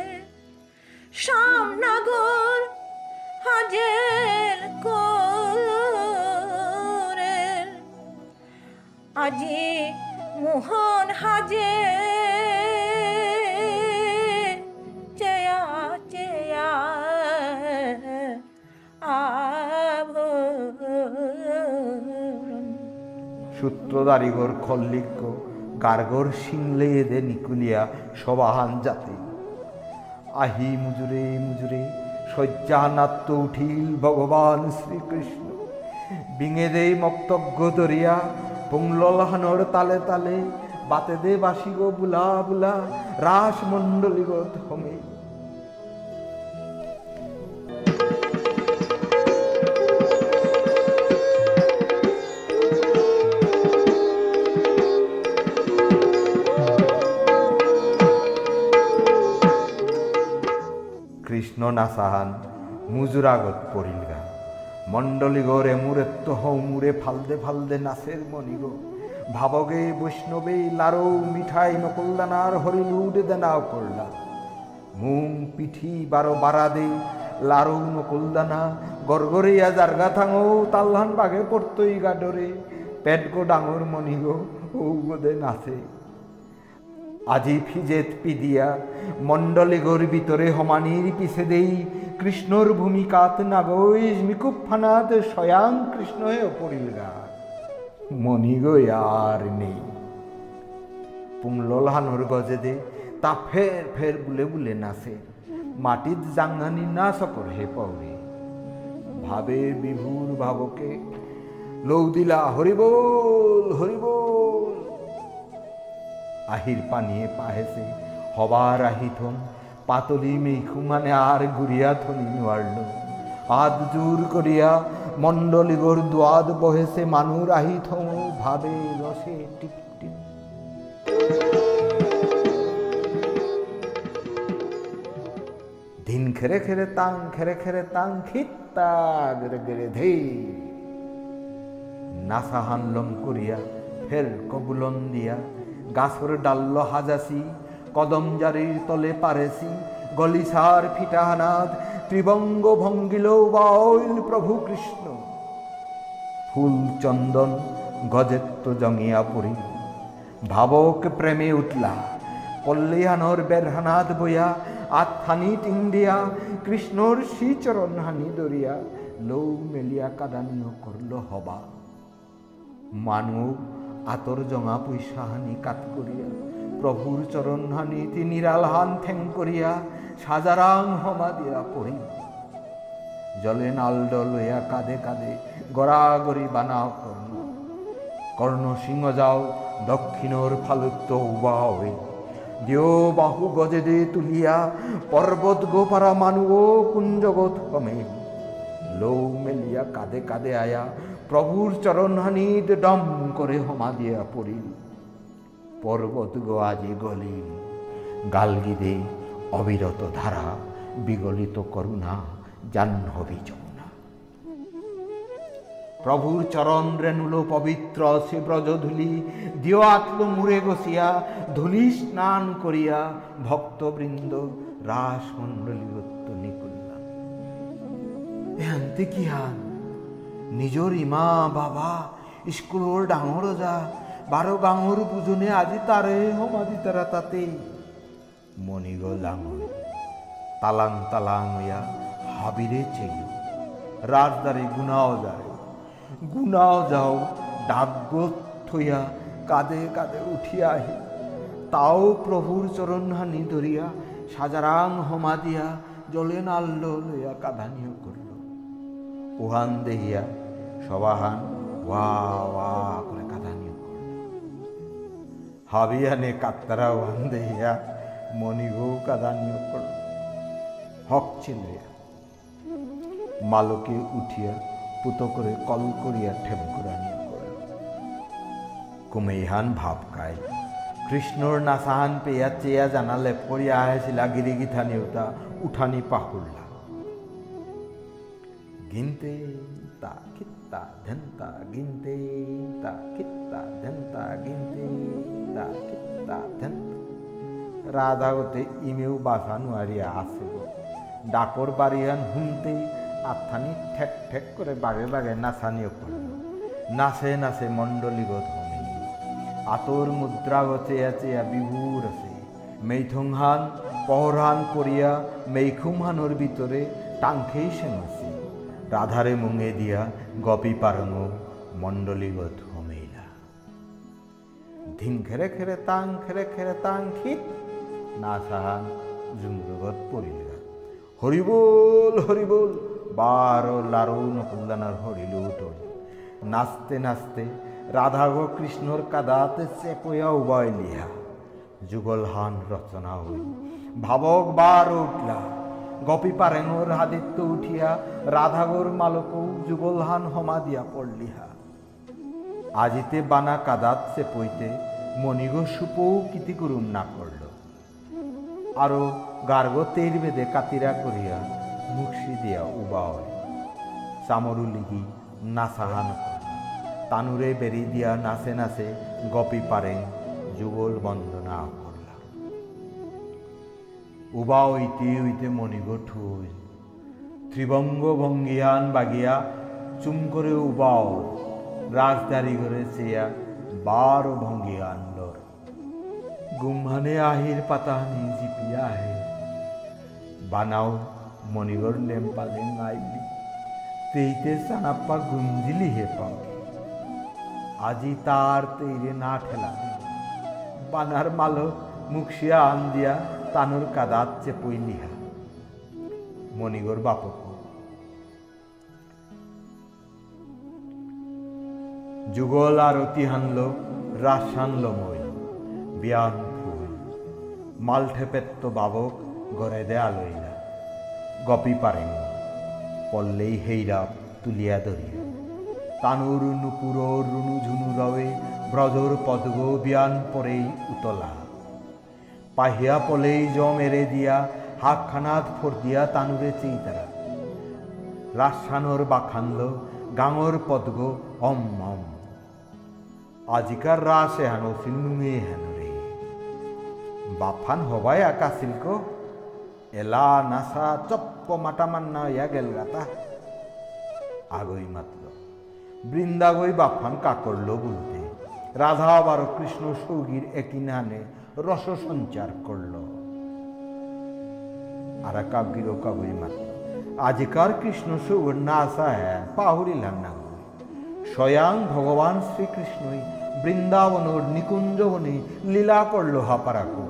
শ্যামনগর হাজেল করে, আজি মোহন হাজে চেয়া চেয়া আভরণ। সূত্রধারিগর খল্লিক্য গার্গর সিংলে এদে নিকুলিয়া সবাহান জাতি। আহি মুজুরে মুজুরে শয্যা নাত্য উঠিল ভগবান শ্রীকৃষ্ণ। বিঙে দে মক্তজ্ঞ দরিয়া পুংললহানর তালে তালে, বাতে দে বাসিগ বুলা বুলা রাস মণ্ডলীগ থমে। কৃষ্ণ নাসাহান মুজুরাগত পড়িলগা। মণ্ডলীগর এমুরেত্ত হৌমুরে ফালদে ফালদে নাচের মণিগ। ভাবগে বৈষ্ণবে লারৌ মিঠাই নকলদানার হরিলুডে দেনাও করলা। মুং পিঠি বারো বারা দে লারৌ নকলদানা গড়গড়িয়া জারগা থাঙো তাল্লান বাগে পড়তই গাডরে। পেট গো ডাঙর মণিগ ও গোদে নাচে। আজি ফিজেত পিদিয়া মণ্ডলীগর ভিতরে হমানির পিছে দেই কৃষ্ণর ভূমিকাত নাগৈজ মিকুপ ফানাত স্বয়ং কৃষ্ণ হয়ে পড়িলগা। মণিগই আর নেই। পুংললহানোর গজে দে তা ফের ফের বুলে বুলে নাচে। মাটিত জাঙ্গানি না সকর হে পৌরে। ভাবে বিভুর ভাবকে লৌ দিলা হরিবোল হরিবোল। আহির পানিয়ে পাহেছে হবার আহিথম পাতলি মেঘু মানে আর ঘুরিয়া থনি নোয়ারল। আদ জোর করিয়া মণ্ডলীগর দোয়াদ বহেছে মানুর আহিথম ভাবে রসে টিপ টিপ। দিন খেরে খেরে তাং খেরে খেরে তাং খিত্তা গেড়ে গেড়ে ধে। নাসাহান লম করিয়া ফের কবুলন দিয়া গাছর ডাল্ল হাজাসি কদম জারির তলে পারেছি। গলিসার ফিটাহানাদ ত্রিবঙ্গ ভঙ্গিল বাউল প্রভু কৃষ্ণ। ফুল চন্দন গজেত্ত জঙিয়া পড়ি ভাবক প্রেমে উঠলা। কল্যাণর বেরহানাদ বইয়া আত্মানি টিংডিয়া কৃষ্ণর শ্রীচরণ হানি দরিয়া লৌ মেলিয়া কাদান্য করল হবা। মানব আতর জঙা পয়সা হানি কাত করিয়া প্রভুর চরণ হানি তিনি রালহান ঠেং করিয়া সাজারাং হমা দিয়া পড়ি। জলে নালড লইয়া কাঁদে কাঁদে গড়াগড়ি বানাও কর্ণ। কর্ণ সিংহ যাও দক্ষিণর ফালুত্ব উবা হই। দিও বাহু গজে দে তুলিয়া পর্বত গোপারা মানু কুঞ্জগত কমে। লৌ মেলিয়া কাঁদে কাঁদে আয়া প্রভুর চরণ হানিত ডম করে হমা দিয়া পড়িল। পর্বত গো আজি গলিল গালগিদে অবিরত ধারা বিগলিত করুণা জাহ্নবী যমুনা। প্রভুর চরণ রেণুল পবিত্র সে ব্রজধূলি দিও আতল মুড়ে গসিয়া ধূলি স্নান করিয়া ভক্তবৃন্দ রাস মণ্ডলীরত্বনি করলাম। এহান্তে কি হান নিজর ইমা বাবা স্কুলৰ ডাঙৰ যা বারো গাঙর পূজনে আজি তারে সমাধি তারা তাতে মণিগ লাঙল তালাং তালাং ইয়া হাবিরে চেয়ে রাজদারে গুনাও যায় গুনাও যাও ডাগ্য থইয়া কাঁধে কাঁধে উঠিয়া আহি তাও প্রভুর চরণহানি ধরিয়া সাজারাং হমা দিয়া জলে নাল্ল লইয়া কাঁধানিও করল। উহান দেহিয়া সবাহান ওয়া ওয়া করে কাঁধানিও করল। হাবিয়ানে কাত্তারা উহান দেহিয়া মণিগৌ কাঁধানিও করল। হক চিনয়া মালকে উঠিয়া পুতো করে কল করিয়া ঠেমকুরানি করল। কুমেইহান ভাব কাই কৃষ্ণর নাচাহান পেয়া চেয়া জানালে পড়িয়া আহেছিলা গিরিগিথা নেওতা উঠানি পাহুরলা। গিনতে তা কিত্তা ধেন্তা গিনতে তা কিত্তা ধেন্তা গিনতে তা কিত্তা ধেন্তা। রাধাগতে ইমেও বাসা নোয়ারিয়া আছে ডাকর বাড়িয়ান হুমতে আত্মানি ঠেক ঠেক করে বাগে বাগে নাচানিও করল। নাচে নাচে মণ্ডলীগত হমে আতর মুদ্রা চেয়া চেয়া বিভুর আছে মেইথংহান পহরহান করিয়া মেইখুমহানোর ভিতরে টাংখেই সেমাছি রাধারে মুঙে দিয়া গপি পারঙ মণ্ডলীগত হমেইলা। ধিন খেরে খেরে তাং খেরে খেরে তাং খিত নাচাহান জুমরগত পড়িলা। হরিবোল হরিবোল বারো লারু নকুল্লানার হরিল উঠল। নাচতে নাচতে রাধাগ কৃষ্ণর কাদাতে চেপয়া উবাই লিহা যুগলহান রচনা হই ভাবক বার উঠলা। গপি পারেঙর আদিত্য উঠিয়া রাধাগর মালকৌ যুগলহান হমা দিয়া পড়লিহা। আজিতে বানা কাদাত চেপইতে মণিগ সুপৌ কিতি করুম না করল। আরো গার্গ তের বেদে কাতিরা করিয়া মুখি দিয়া উবায় চামরু লিগি নাচাহান তানুরে বেরি দিয়া নাচে নাচে গপি পারেং যুগল বন্দনা করলা। উবা হইতে হইতে মণিগ ঠুই ত্রিভঙ্গ ভঙ্গিয়ান বাগিয়া চুম করে উবাও রাজদারি ঘরে চেয়া বারো ভঙ্গিয়ান লর গুমহানে আহির পাতাহানি জিপিয়া আহে বানাও মণিগর লেম্পালে নাইবি তেইতে সানাপ্পা গুঞ্জিলি হে পাও আজি তার তেইরে না ঠেলা বানার মালো মুখশিয়া আন দিয়া তানুর কাদাত চেপই লিহা। মণিগর বাপক যুগল আরতি হানলো রাস হানলো মই বিয়ান ফুল মালঠে পেত্ত বাবক গড়ে দেয়া লইলা। গপি পারেং পল্লেই হেইরা তুলিয়া ধরিয়া তানুর নুপুর রুনু ঝুনু রবে ব্রজর পদগ বিয়ান পরেই উতলা। পাহিয়া পলেই জম এরে দিয়া হাক খানাত ফোর দিয়া তানুরে চেইতারা রাসানোর বাখানল গাঙর পদগ অম অম। আজিকার রাসে হানো সিলনুমে হেন রে বাফান হবাই আকা সিল্ক এলা নাসা চপ্প মাটা মান্না ইয়া গেল গাতা আগই মাতল বৃন্দাগই বাফান কাকরল বলতে রাধা আবার কৃষ্ণ সৌগীর একই নানে রস সঞ্চার করল। আর কাব্যির কাবই মাতল আজিকার কৃষ্ণ সৌগর না আসা হ্যাঁ পাহুরিলাম না স্বয়ং ভগবান শ্রীকৃষ্ণই বৃন্দাবনর নিকুঞ্জবনে লীলা করল হাপারাকু।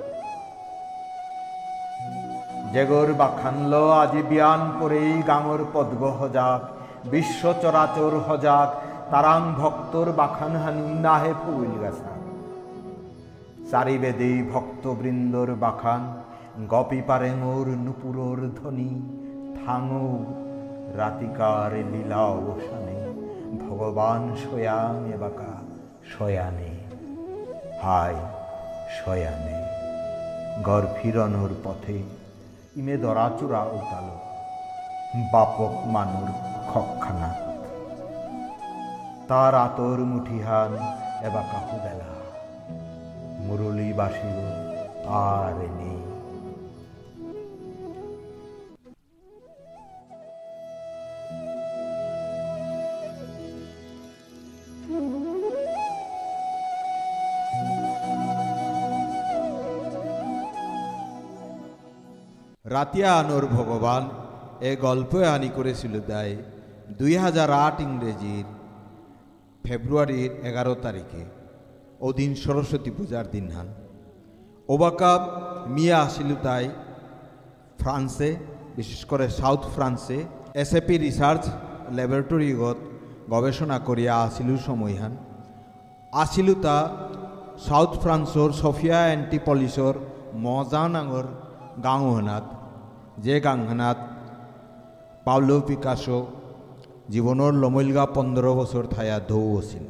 জেগর বাখানল আজি বিয়ান পরেই গাঙর পদ্গ হজাক বিশ্ব চরাচর হজাক তারাং ভক্তর বাখানহানি নাহে ফুল গাছা। চারিবেদেই ভক্তবৃন্দর বাখান গপি পারেঙর নুপুরর ধ্বনি থাঙো রাতিকার লীলা অবসানে ভগবান স্বয়াং এবাকা শয়ানে হায় শয়ানে ঘর ফিরনোর পথে ইমে দরাচুরা উতালো বাপক মানুর খখানা তার আতর মুঠিহান এবা কাহু বেলা মুরলী বাসিব আর নেই। রাতিয়া আনোর ভগবান এ গল্প আনি করেছিল দায় দুই হাজার আট ইংরেজির ফেব্রুয়ারির এগারো তারিখে ওদিন সরস্বতী পূজার দিন হান ওবাকাব মিয়া আসিল তাই ফ্রান্সে বিশেষ করে সাউথ ফ্রান্সে এসএপি রিসার্চ ল্যাবরেটরিগত গবেষণা করিয়া আসিল সময় হান আসিল তা সাউথ ফ্রান্সর সফিয়া অ্যান্টিপলিসর মজা নাঙর গাঁওহানাত যে গাঁওহানাত পাওলো পিকাসো জীবনের লমইলগা পনেরো বছর থায়া ধৌ আছিল।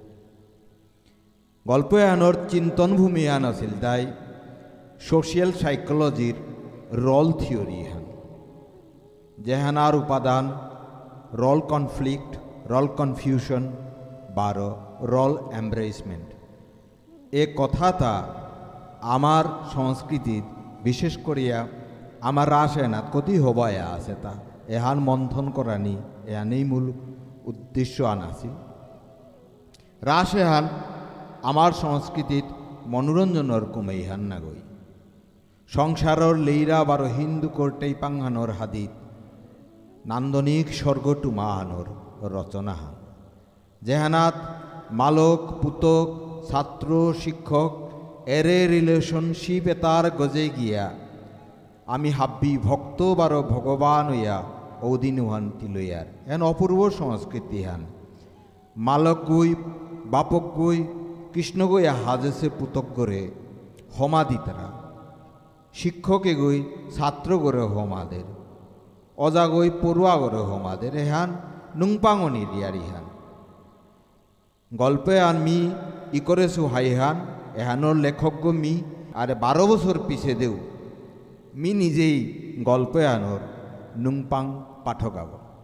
গল্প আনোর চিন্তন ভূমি আন আছিল তাই সোশিয়াল সাইকোলজির রল থিওরি হান যেহানার উপাদান রল কনফ্লিক্ট রল কনফিউশন বার রল এমব্রেসমেন্ট এ কথাটা আমার সংস্কৃতিত বিশেষ করিয়া আমার রাসায়নাত কতি হবায়া আছে তা এহান মন্থন করানি এহানেই মূল উদ্দেশ্য আনাছিল। রাস এহান আমার সংস্কৃতিত মনোরঞ্জনের কমে ইহান নাগই সংসারর লেইরা বারো হিন্দু কোর্টেই পাঙ্গানোর হাদিত নান্দনিক স্বর্গটুমা আনোর রচনা হান যেহানাত মালক পুতক ছাত্র শিক্ষক এরে রিলেশনশিপ এতার গজে গিয়া আমি হাব্বি ভক্ত বারো ভগবান হইয়া ঔদিন হান তিলইয়ার এন অপূর্ব সংস্কৃতি হান মালক গই বাপক গই কৃষ্ণ গইয়া হাজেছে পুতক করে হমা দিতারা শিক্ষকে গই ছাত্র করে হমাদের অজা গই পড়ুয়া করে হমাদের এহান নুংপাঙনি রিয়ার ইহান গল্পে আন মি ই করেছু হাইহান এহানোর লেখক মি আর বারো বছর পিছে দেও মি নিজেই গল্পে আনোর নুংপাং পাঠক আব।